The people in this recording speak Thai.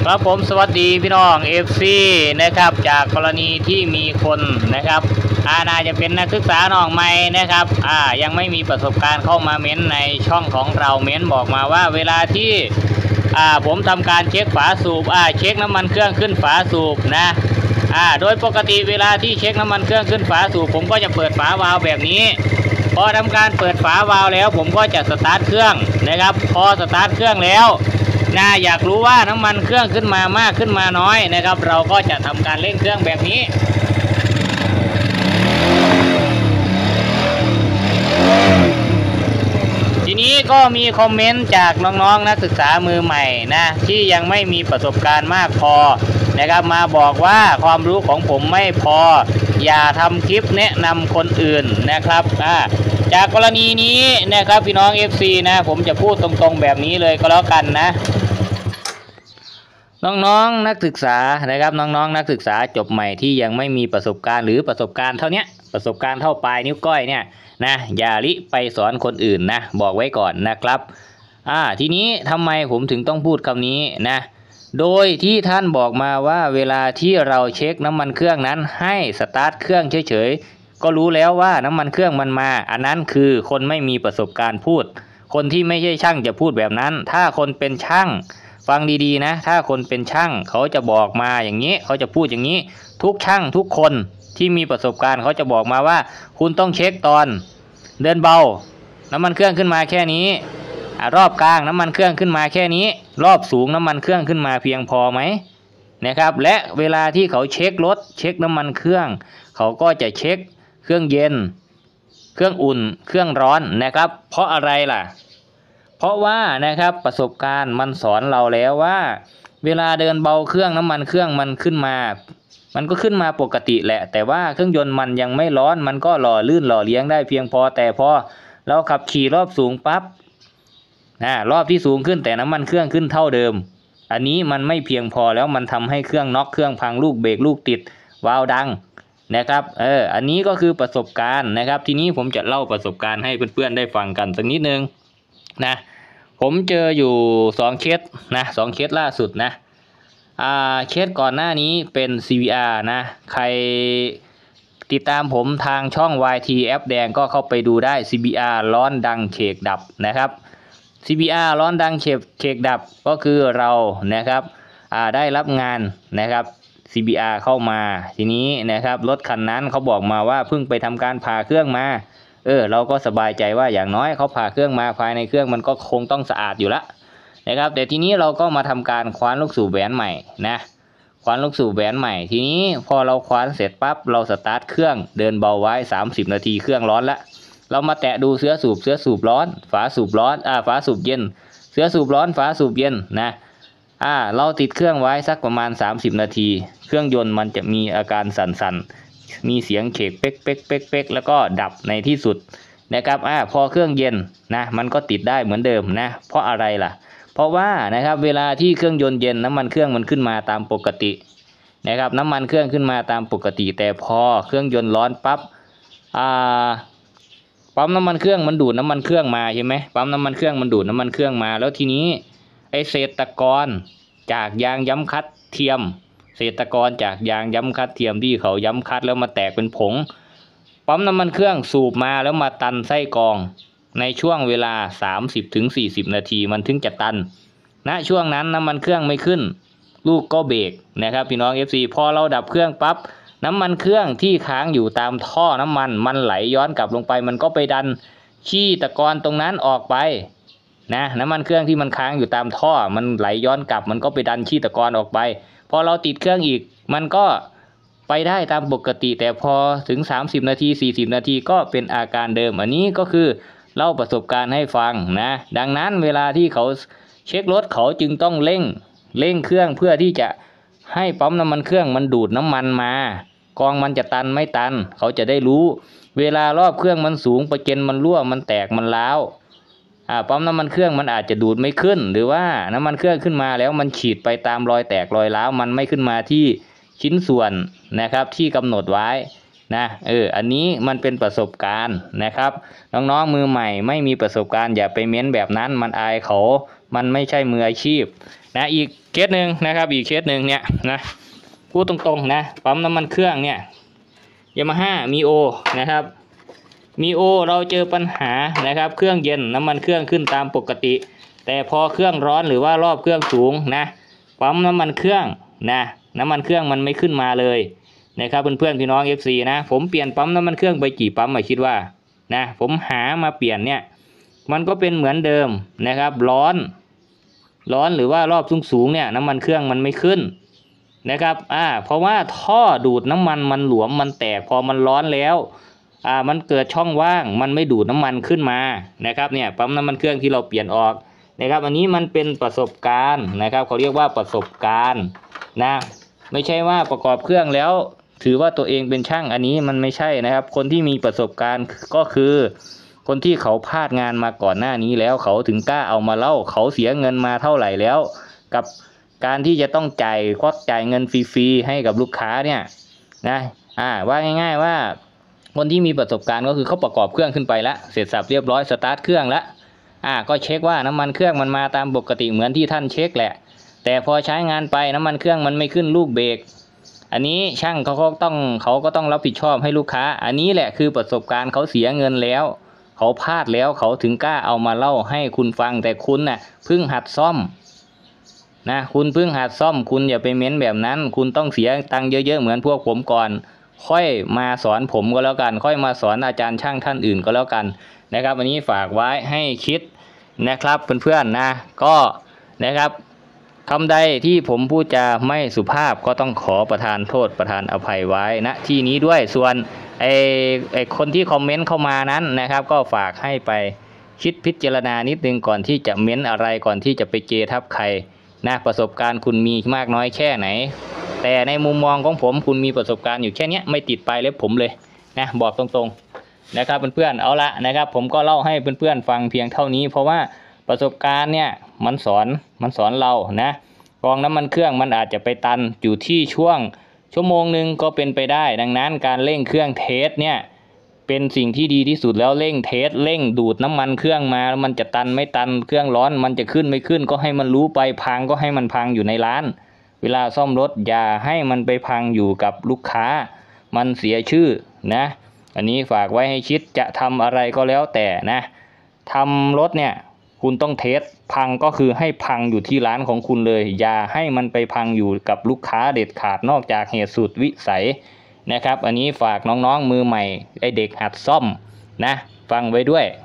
ครับผมสวัสดีพี่น้อง FC นะครับจากกรณีที่มีคนนะครับน่าจะเป็นนักศึกษาน้องใหม่นะครับยังไม่มีประสบการณ์เข้ามาเม้นในช่องของเราเม้นบอกมาว่าเวลาที่ผมทำการเช็คฝาสูบเช็คน้ำมันเครื่องขึ้นฝาสูบนะโดยปกติเวลาที่เช็คน้ำมันเครื่องขึ้นฝาสูบผมก็จะเปิดฝาวาล์วแบบนี้พอทำการเปิดฝาวาล์วแล้วผมก็จะสตาร์ทเครื่องนะครับพอสตาร์ทเครื่องแล้วอยากรู้ว่าน้ำมันเครื่องขึ้นมามากขึ้นมาน้อยนะครับเราก็จะทำการเร่งเครื่องแบบนี้ทีนี้ก็มีคอมเมนต์จากน้องๆนักศึกษามือใหม่นะที่ยังไม่มีประสบการณ์มากพอนะครับมาบอกว่าความรู้ของผมไม่พออย่าทำคลิปแนะนำคนอื่นนะครับจากกรณีนี้นะครับพี่น้อง FC นะผมจะพูดตรงๆแบบนี้เลยก็แล้วกันนะน้องๆนักศึกษานะครับน้องๆนักศึกษาจบใหม่ที่ยังไม่มีประสบการณ์หรือประสบการณ์เท่านี้ประสบการณ์เท่าปลายนิ้วก้อยเนี่ยนะอย่าลิไปสอนคนอื่นนะบอกไว้ก่อนนะครับทีนี้ทำไมผมถึงต้องพูดคำนี้นะโดยที่ท่านบอกมาว่าเวลาที่เราเช็คน้ำมันเครื่องนั้นให้สตาร์ทเครื่องเฉยๆก็รู้แล้วว่าน้ำมันเครื่องมันมาอันนั้นคือคนไม่มีประสบการณ์พูดคนที่ไม่ใช่ช่างจะพูดแบบนั้นถ้าคนเป็นช่างฟังดีๆนะถ้าคนเป็นช่างเขาจะบอกมาอย่างนี้เขาจะพูดอย่างนี้ทุกช่างทุกคนที่มีประสบการณ์เขาจะบอกมาว่าคุณต้องเช็คตอนเดินเบาน้ำมันเครื่องขึ้นมาแค่นี้รอบกลางน้ำมันเครื่องขึ้นมาแค่นี้รอบสูงน้ำมันเครื่องขึ้นมาเพียงพอไหมนะครับและเวลาที่เขาเช็ครถเช็คน้ำมันเครื่องเขาก็จะเช็คเครื่องเย็นเครื่องอุ่นเครื่องร้อนนะครับเพราะอะไรล่ะเพราะว่านะครับประสบการณ์มันสอนเราแล้วว่าเวลาเดินเบาเครื่องน้ำมันเครื่องมันขึ้นมามันก็ขึ้นมาปกติแหละแต่ว่าเครื่องยนต์มันยังไม่ร้อนมันก็หล่อลื่นหล่อเลี้ยงได้เพียงพอแต่พอเราขับขี่รอบสูงปั๊บรอบที่สูงขึ้นแต่น้ำมันเครื่องขึ้นเท่าเดิมอันนี้มันไม่เพียงพอแล้วมันทำให้เครื่องน็อกเครื่องพังลูกเบรกลูกติดวาล์วดังนะครับอันนี้ก็คือประสบการณ์นะครับทีนี้ผมจะเล่าประสบการณ์ให้เพื่อนๆได้ฟังกันสักนิดนึงนะผมเจออยู่2เคสนะ2เคสล่าสุดนะเคสก่อนหน้านี้เป็น CVR นะใครติดตามผมทางช่อง YT แอปแดงก็เข้าไปดูได้ CVR ร้อนดังเขกดับนะครับ CVR ร้อนดังเขกดับก็คือเรานะครับได้รับงานนะครับ CVR เข้ามาทีนี้นะครับรถคันนั้นเขาบอกมาว่าเพิ่งไปทำการผ่าเครื่องมาเราก็สบายใจว่าอย่างน้อยเขาผ่าเครื่องมาภายในเครื่องมันก็คงต้องสะอาดอยู่ละนะครับแต่ทีนี้เราก็มาทำการคว้านลูกสูบแหวนใหม่นะคว้านลูกสูบแหวนใหม่ทีนี้พอเราคว้านเสร็จปั๊บเราสตาร์ทเครื่องเดินเบาไว้30นาทีเครื่องร้อนละเรามาแตะดูเสือสูบร้อนฝาสูบร้อนฝาสูบเย็นเสือสูบร้อนฝาสูบเย็นนะเราติดเครื่องไว้สักประมาณ30นาทีเครื่องยนต์มันจะมีอาการสั่นๆมีเสียงเขกเป๊กเป๊กเป๊กเป๊กแล้วก็ดับในที่สุดนะครับพอเครื่องเย็นนะมันก็ติดได้เหมือนเดิมนะเพราะอะไรล่ะเพราะว่านะครับเวลาที่เครื่องยนต์เย็นน้ำมันเครื่องมันขึ้นมาตามปกตินะครับน้ำมันเครื่องขึ้นมาตามปกติแต่พอเครื่องยนต์ร้อนปั๊บปั๊มน้ำมันเครื่องมันดูดน้ำมันเครื่องมาใช่ไหมปั๊มน้ำมันเครื่องมันดูดน้ำมันเครื่องมาแล้วทีนี้ไอเศษตะกอนจากยางย้ำคัดเทียมเศษตะกอนจากยางย้ำคัดเทียมที่เขาย้ำคัดแล้วมาแตกเป็นผงปั๊มน้ำมันเครื่องสูบมาแล้วมาตันไส้กรองในช่วงเวลา 30-40 นาทีมันถึงจะตันช่วงนั้นน้ำมันเครื่องไม่ขึ้นลูกก็เบรกนะครับพี่น้อง FC พอเราดับเครื่องปั๊บน้ำมันเครื่องที่ค้างอยู่ตามท่อน้ำมันมันไหลย้อนกลับลงไปมันก็ไปดันขี้ตะกอนตรงนั้นออกไปน้ำมันเครื่องที่มันค้างอยู่ตามท่อมันไหลย้อนกลับมันก็ไปดันขี้ตะกอนออกไปพอเราติดเครื่องอีกมันก็ไปได้ตามปกติแต่พอถึง30นาที40นาทีก็เป็นอาการเดิมอันนี้ก็คือเล่าประสบการณ์ให้ฟังนะดังนั้นเวลาที่เขาเช็ครถเขาจึงต้องเร่งเครื่องเพื่อที่จะให้ปั๊มน้ำมันเครื่องมันดูดน้ำมันมากองมันจะตันไม่ตันเขาจะได้รู้เวลารอบเครื่องมันสูงเปอร์เซ็นต์มันรั่วมันแตกมันร้าวปั๊มน้ำมันเครื่องมันอาจจะดูดไม่ขึ้นหรือว่าน้ำมันเครื่องขึ้นมาแล้วมันฉีดไปตามรอยแตกรอยร้าวมันไม่ขึ้นมาที่ชิ้นส่วนนะครับที่กำหนดไว้นะอันนี้มันเป็นประสบการณ์นะครับน้องๆมือใหม่ไม่มีประสบการณ์อย่าไปเม้นแบบนั้นมันอายเขามันไม่ใช่มืออาชีพนะอีกเคสหนึ่งนะครับอีกเคสหนึ่งเนี่ยนะพูดตรงๆนะปั๊มน้ำมันเครื่องเนี่ยยามาฮ่ามีโอนะครับมีโอเราเจอปัญหานะครับเครื่องเย็นน้ำมันเครื่องขึ้นตามปกติแต่พอเครื่องร้อนหรือว่ารอบเครื่องสูงนะปั๊มน้ำมันเครื่องนะน้ำมันเครื่องมันไม่ขึ้นมาเลยนะครับเพื่อนๆพี่น้อง FC นะผมเปลี่ยนปั๊มน้ำมันเครื่องไปกี่ปั๊มคิดว่านะผมหามาเปลี่ยนเนี่ยมันก็เป็นเหมือนเดิมนะครับร้อนหรือว่ารอบสูงเนี่ยน้ำมันเครื่องมันไม่ขึ้นนะครับเพราะว่าท่อดูดน้ำมันมันหลวมมันแตกพอมันร้อนแล้วมันเกิดช่องว่างมันไม่ดูดน้ำมันขึ้นมานะครับเนี่ยปั๊มน้ำมันเครื่องที่เราเปลี่ยนออกนะครับอันนี้มันเป็นประสบการณ์นะครับเขาเรียกว่าประสบการณ์นะไม่ใช่ว่าประกอบเครื่องแล้วถือว่าตัวเองเป็นช่างอันนี้มันไม่ใช่นะครับคนที่มีประสบการณ์ก็คือคนที่เขาพลาดงานมาก่อนหน้านี้แล้วเขาถึงกล้าเอามาเล่าเขาเสียเงินมาเท่าไหร่แล้วกับการที่จะต้องจ่ายเงินฟรีๆให้กับลูกค้าเนี่ยนะว่าง่ายๆว่าคนที่มีประสบการณ์ก็คือเขาประกอบเครื่องขึ้นไปแล้วเสร็จสับเรียบร้อยสตาร์ทเครื่องแล้วก็เช็คว่าน้ำมันเครื่องมันมาตามปกติเหมือนที่ท่านเช็คแหละแต่พอใช้งานไปน้ำมันเครื่องมันไม่ขึ้นลูกเบรกอันนี้ช่างเขาก็ต้องรับผิดชอบให้ลูกค้าอันนี้แหละคือประสบการณ์เขาเสียเงินแล้วเขาพลาดแล้วเขาถึงกล้าเอามาเล่าให้คุณฟังแต่คุณน่ะเพิ่งหัดซ่อมนะคุณเพิ่งหัดซ่อมคุณอย่าไปเม้นแบบนั้นคุณต้องเสียตังค์เยอะๆเหมือนพวกผมก่อนค่อยมาสอนผมก็แล้วกันค่อยมาสอนอาจารย์ช่างท่านอื่นก็แล้วกันนะครับวันนี้ฝากไว้ให้คิดนะครับเพื่อนๆนะก็นะครับคำใดที่ผมพูดจะไม่สุภาพก็ต้องขอประทานโทษประทานอภัยไว้ณที่นี้ด้วยส่วนไอ้คนที่คอมเมนต์เข้ามานั้นนะครับก็ฝากให้ไปคิดพิจารณานิดนึงก่อนที่จะเม้นอะไรก่อนที่จะไปเกทับใครนะประสบการณ์คุณมีมากน้อยแค่ไหนแต่ในมุมมองของผมคุณมีประสบการณ์อยู่แค่นี้ไม่ติดปลายเล็บผมเลยนะบอกตรงๆนะครับเพื่อนๆเอาละนะครับผมก็เล่าให้เพื่อนๆฟังเพียงเท่านี้เพราะว่าประสบการณ์เนี่ยมันสอนเรานะกองน้ำมันเครื่องมันอาจจะไปตันอยู่ที่ชั่วโมงหนึ่งก็เป็นไปได้ดังนั้นการเร่งเครื่องเทสเนี่ยเป็นสิ่งที่ดีที่สุดแล้วเร่งเทสเร่งดูดน้ำมันเครื่องมาแล้วมันจะตันไม่ตันเครื่องร้อนมันจะขึ้นไม่ขึ้นก็ให้มันรู้ไปพังก็ให้มันพังอยู่ในร้านเวลาซ่อมรถอย่าให้มันไปพังอยู่กับลูกค้ามันเสียชื่อนะอันนี้ฝากไว้ให้คิดจะทำอะไรก็แล้วแต่นะทำรถเนี่ยคุณต้องเทสพังก็คือให้พังอยู่ที่ร้านของคุณเลยอย่าให้มันไปพังอยู่กับลูกค้าเด็ดขาดนอกจากเหตุสุดวิสัยนะครับอันนี้ฝากน้องๆมือใหม่ไอเด็กหัดซ่อมนะฟังไว้ด้วย